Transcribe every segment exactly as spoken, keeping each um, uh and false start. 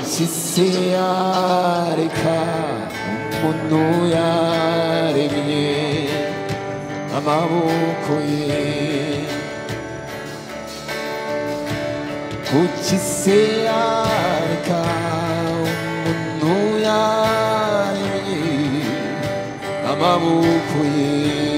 isi yareka umuntu yaremye amaboko ye kuki se yareka umuntu yaremye amaboko ye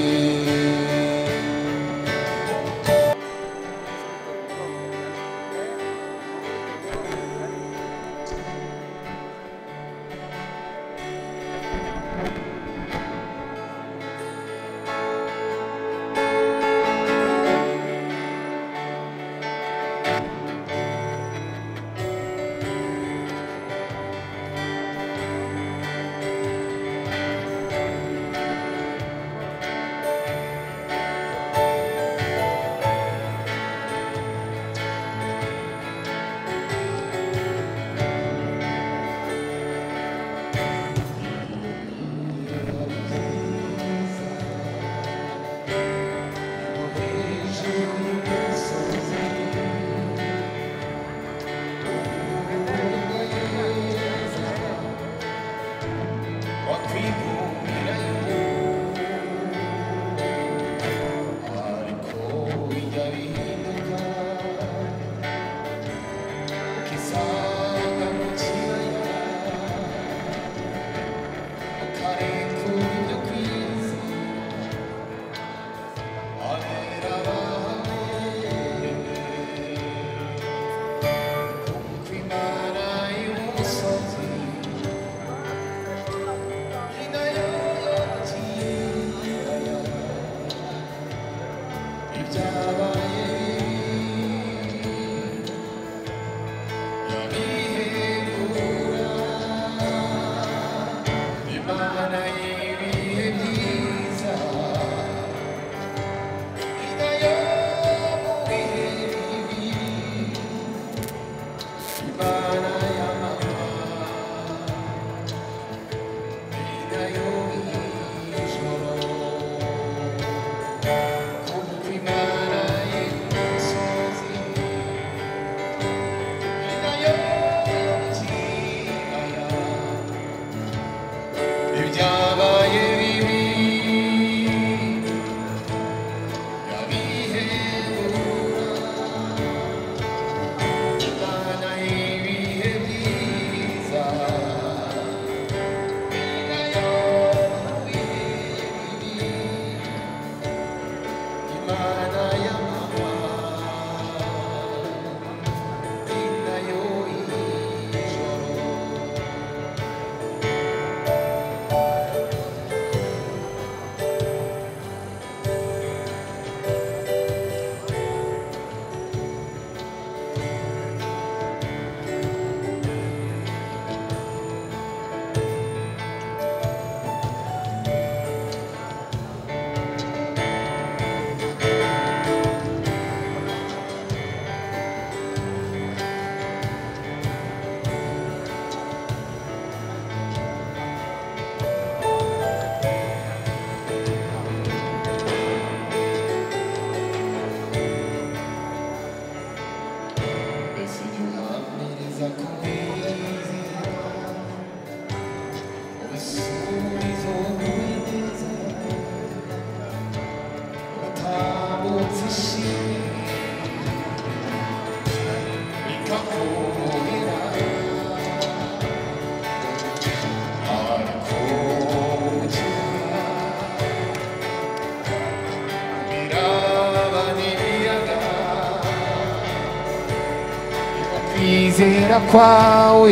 kwizera kwawe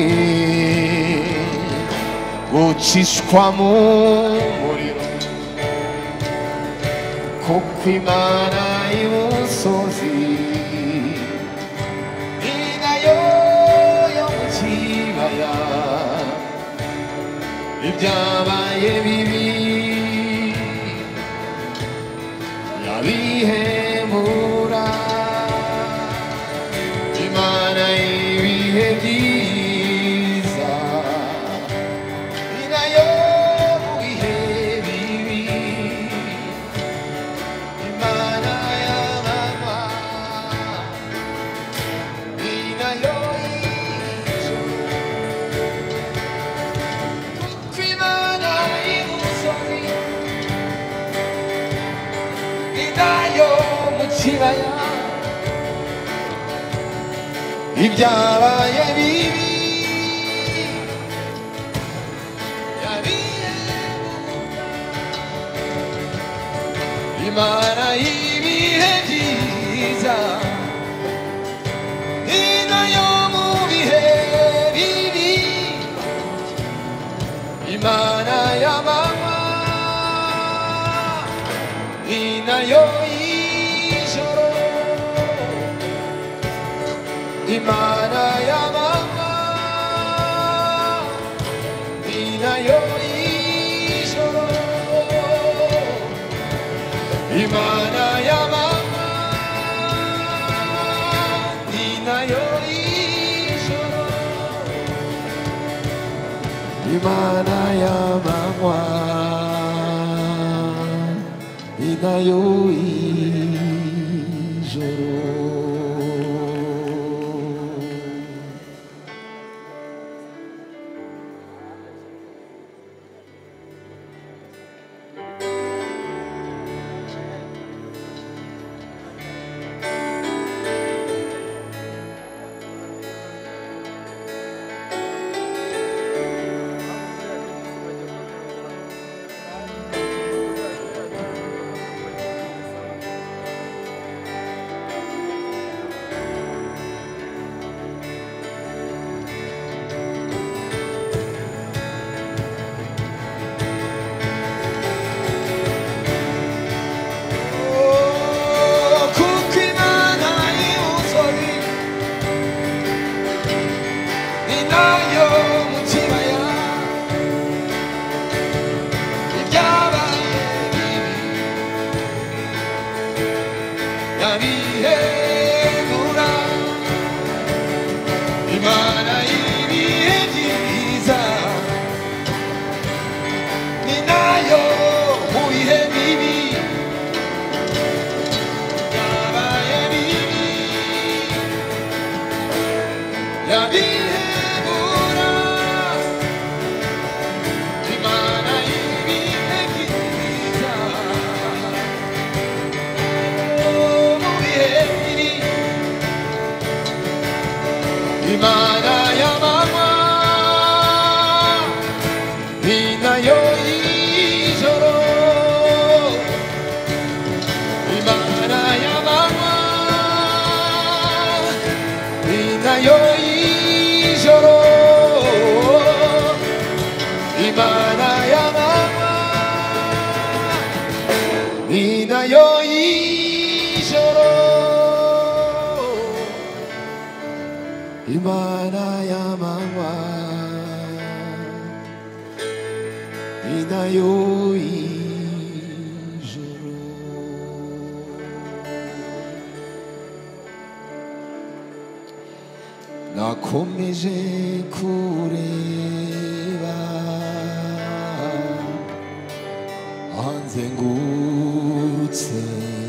gucishwa mu muriro kuko Imana y'umusozi ni nayo yo mu kibaya ibyabaye bibi yabihemura Imana ibihe byiza ni nayo mu bihe bibi Imana y'amanywa ni nayo y'ijoro kibaya ibyabaye bibi Imana y'ibihe byiza inayo mu bihe bibi Imana y'amanywa inayo y'ijoro Imana y'amanywa inayo y'ijoro Imana y'amanywa inayo y'ijoro Imana y'amanywa inayo y'ijoro Imana y'amanywa inayo y'ijoro Imana y'amanywa inayo y'ijoro Imana y'amanywa inayo y'ijoro Imana y'amanywa inayo y'ijoro nakomeje kureba hanzengurutse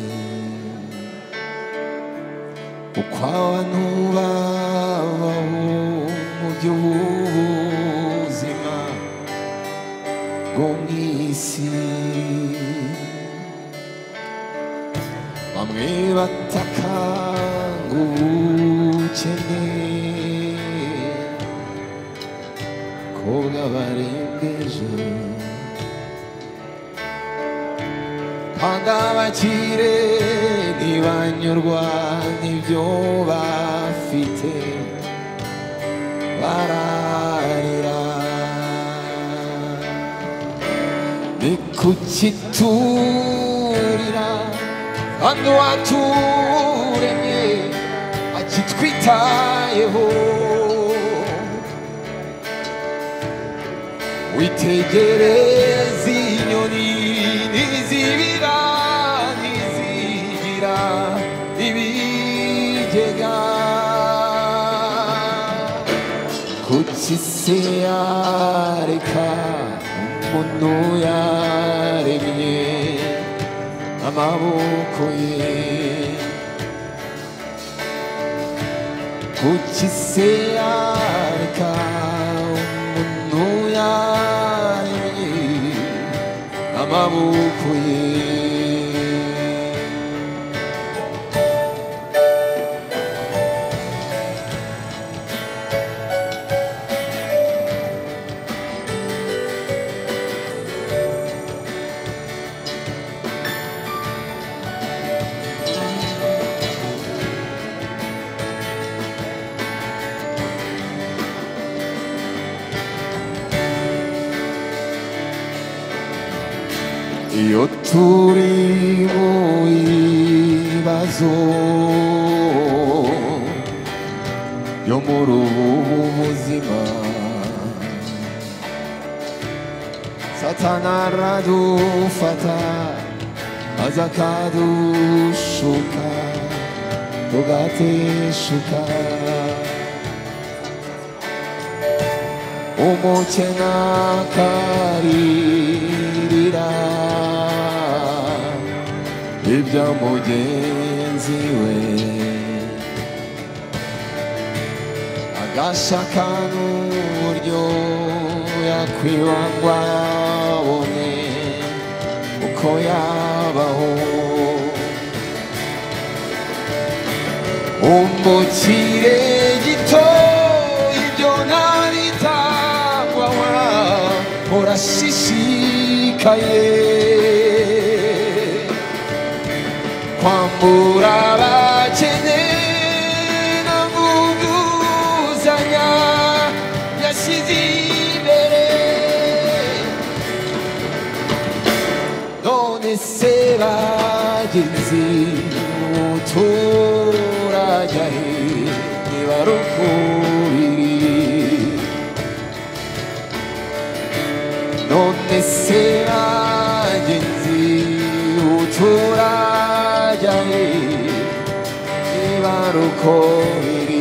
uko abantu babaho mu by'ubuzima bwo mw'isi bamwe bataka ngo ubukene ko bwabarembeje kandi abakire ntibanyurwa n'ibyo bafite bararira ni kuki turira kandi uwaturemye akitwitayeho witegereze inyoni ntizibira ntizigira ibigega kuki se yareka umuntu yaremye amaboko ye kuki se yareka umuntu yaremye amaboko ye iyo turi mu bibazo yo muri ubu buzima, Satana aradufata maze akadushuka tugateshuka, umukene akaririra ibya mugenzi we, agashaka n'uburyo yakwibangwa abone uko yabaho. Umukire gito ibyo ntabitangwawa, urashishikaye kwambura abakene no kuguzanya yashyize imbere. None se bagenzi muturajya he niba ari uko biri? None se bagenzi muturajya he niba ari uko biri?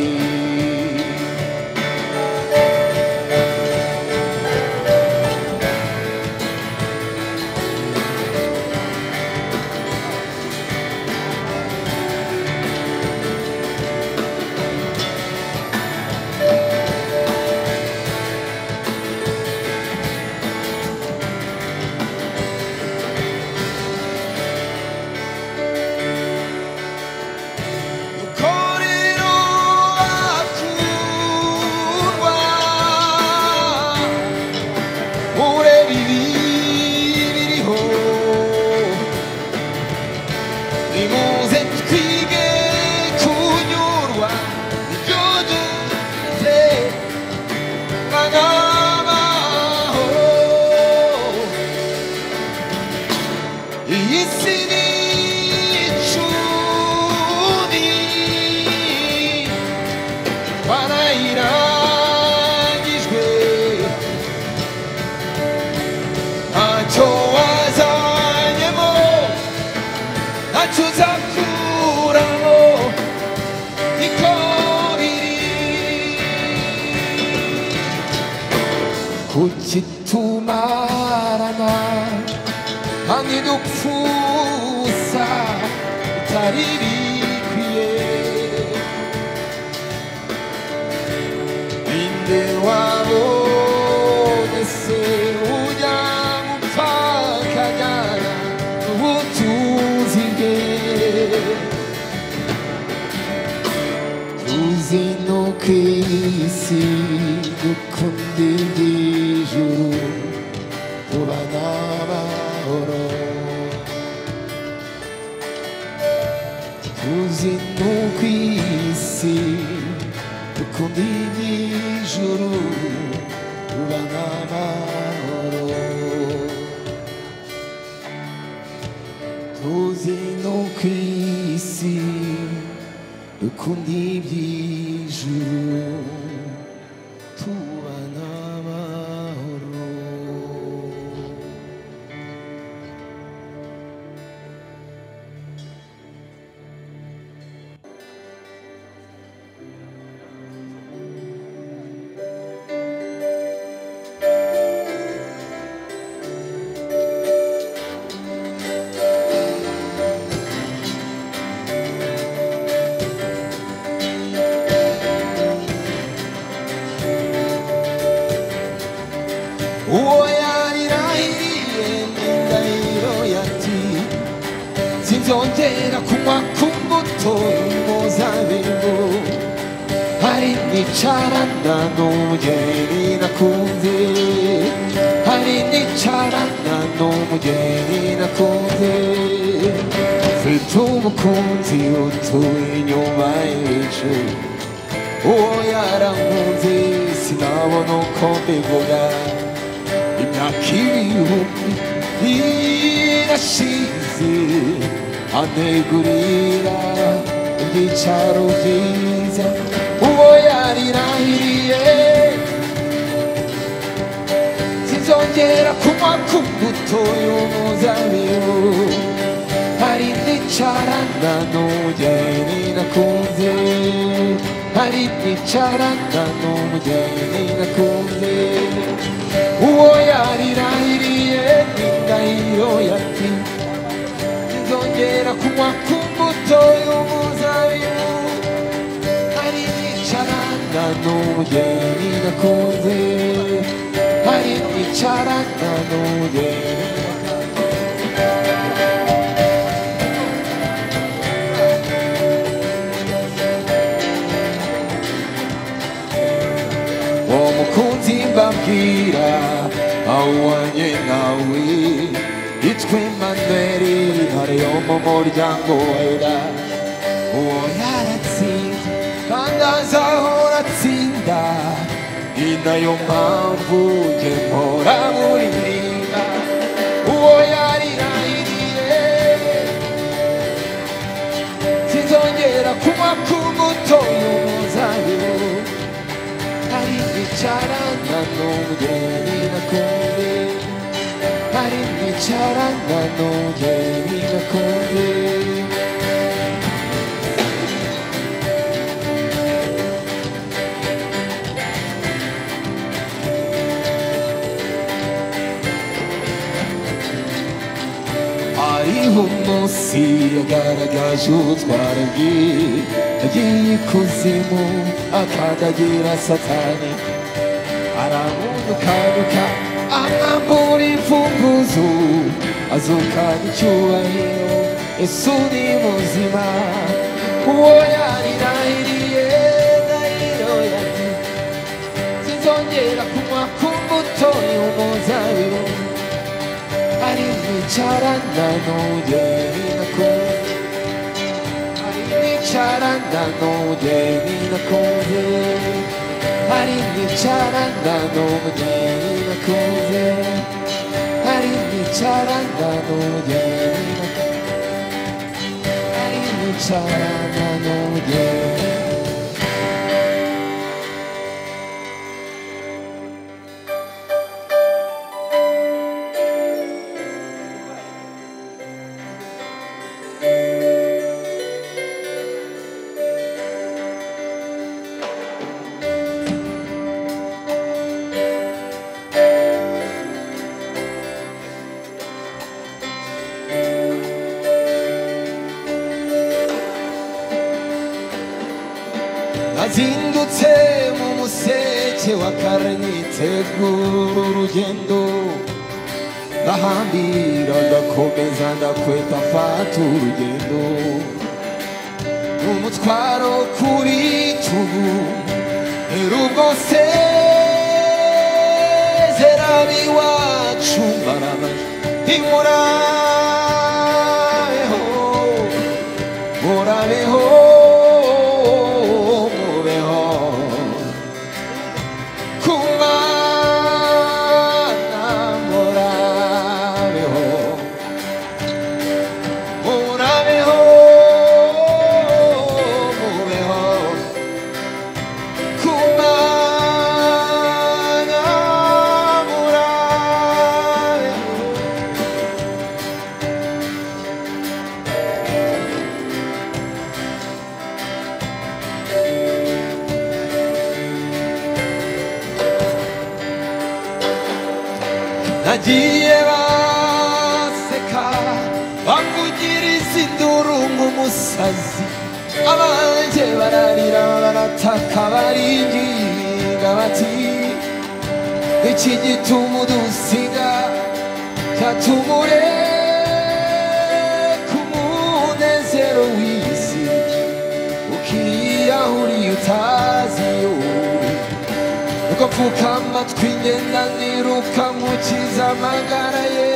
Kuki tumarana hamwe dupfusa bitari bikwiye? Ninde wabonye se ujya gupfa akajyana ubutunzi bwe? Tuzi no ku isi dukunda iby'ijuru tubana amahoro, tuzi no ku isi dukunda iby'ijuru tubana amahoro, tuzi no ku isi dukunda iby'ijuru tubana amahoro. Uwo yarirahiye n'indahiro yati sinzongera kunywa ku mbuto y'umuzabibu, hari nicarana n'umugeni nakunze, hari nicarana n'umugeni nakunze, mfite umukunzi utuye inyuma y'ibicu, uwo yarankunze sinabona uko mbivuga. Imyaka ibihumbi irashize anegurira ibyicaro byiza uwo yarirahiriye sinzongera kunywa ku mbuto y'umuzabibu hari nicarana n'umugeni nakunze hari nicarana n'umugeni nakunze uwo yarirahiriye n'indahiro yati sinzongera kunywa ku mbuto y'umuzabibu hari nicarana n'umugeni nakunze hari nicarana n'umugeni mbabwira awanye nawe yitwa Emmanuel hariyo mu muryango wera uwo yaratsinze kandi azahora atsinda ni nayo mpamvu nge mpora muririmba uwo yarirahiriye sinzongera kunywa ku mbuto y'umuzabibu hari nicarana n'umugeni nakunze hari nicarana n'umugeni nakunze hariho umunsi yagaragaje ubutware bwe yagiye ikuzimu akandagira Satani aramunukanuka amwambura imfunguzo azukana icyubahiro Yesu ni muzima uwo yarirahiriye ndahiro yati sinzongera kunywa ku mbuto y'umuzabibu hari nicarana n'umugeni nakunze hari nicarana n'umugeni nakunze hari nicarana n'umugeni nakunze hari nicarana n'umugeni hari nicarana n'umugeni nazindutse mu museke wa kare nitegura urugendo ndahambira ndakomeza ndakweta mfata urugendo n'umutwaro kuri tubu erubwo sezera biwacu mbarabaje imurabeho murabeho nagiye baseka bamvugiriza induru nk'umusazi abanje bararira barataka baringinga bati iki gituma udusiga cyatumure ku munezero w'isi ukiyahuriye utaziyo uko mfuka amatwi ngenda niruka nkukiza amagara ye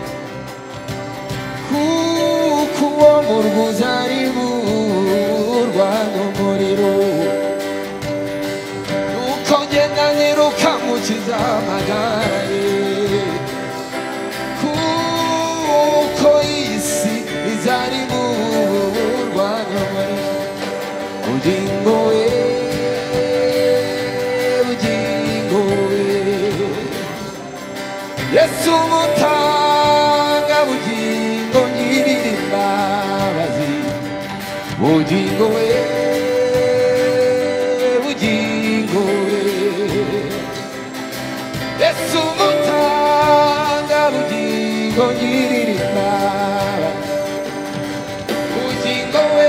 kuko uwo mu rwuza ari burwa n'umuriro nuko ngenda niruka nkukiza amagara ye kuko Yesu mutanga bugingo ngirira imbabazi bugingo we bugingo we Yesu mutanga bugingo ngirira imbabazi bugingo we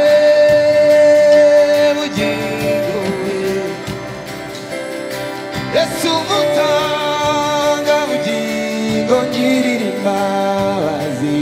bugingo we Yesu mutanga bugingo ngirira imbabazi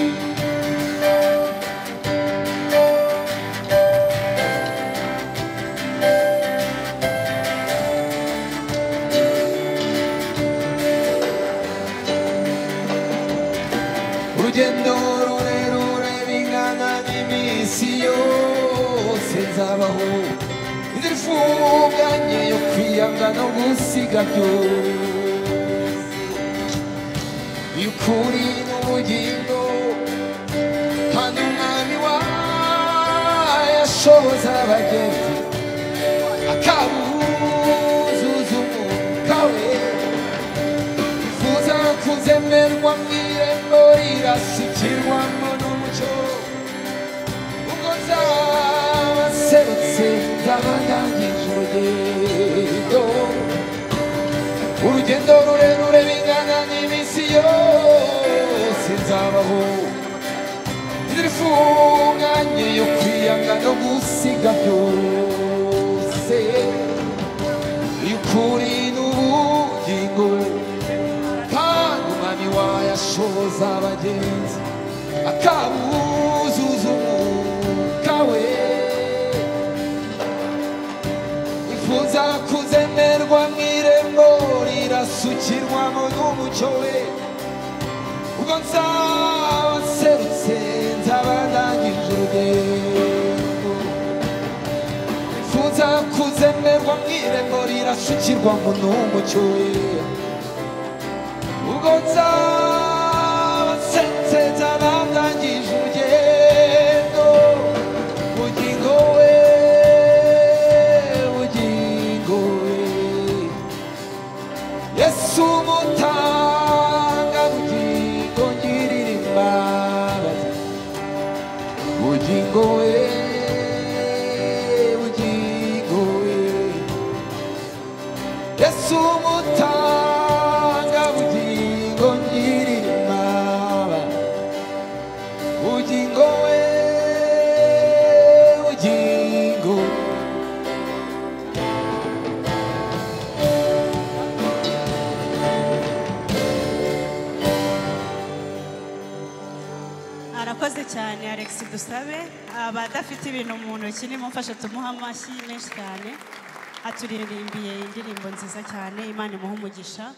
urugendo rurerure bingana n'iminsi yose nzabaho inzira ifunganye yo kwiyanga no gusiga byose y'ukuri n'ubugingo kandi umwami wayashoboza abagenzi akabuzuza umwuka we yifuza kuzemerwa mw'irembo rirasukirwamo n'umucyo ubwo nzaba nserutse nzaba ndangije urugendo urugendo rurerure bingana n'iminsi yose nzabaho inzira ifunganye yo kwiyanga no gusiga byose y'ukuri n'ubugingo kandi umwami wayashoboza abagenzi akabuzuza umwuka we wifuza kuzemerwa mw'irembo rirasukirwamo n'umucyo we ubwo nzaba nserutse nzaba ndangije urugendo wifuza kuzemerwa mw'irembo rirasukirwamo n'umucyo we ubwo nzaba nserutse nzaba ndangije urugendo bugingo we bugingo we Yesu mutanga bugingo ngirira imbabazi bugingo we bugingo we Yesu mutanga bugingo ngirira imbabazi bugingo we bugingo arakoze cyane Alex Dusabe abadafite ibintu mu ntoki nimumfashe tumuha amashyi menshi cyane aturirimbiye indirimbo nziza cyane Imana imuhe umugisha.